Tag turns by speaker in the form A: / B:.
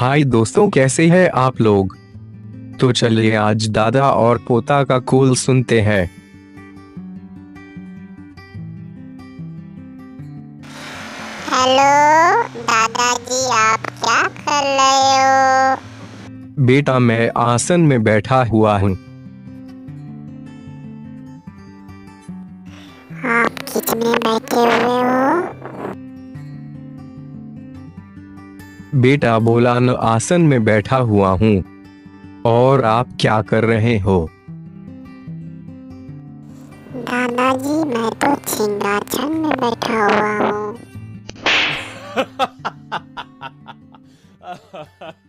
A: हाय दोस्तों, कैसे हैं आप लोग। तो चलिए आज दादा और पोता का कूल सुनते हैं।
B: हेलो दादाजी, आप क्या कर रहे हो?
A: बेटा मैं आसन में बैठा हुआ हूँ।
B: आप किचन में बैठे हुए हो?
A: बेटा बोला न आसन में बैठा हुआ हूँ। और आप क्या कर रहे हो।
B: दादाजी, मैं तो सिंहासन में बैठा हुआ हूँ।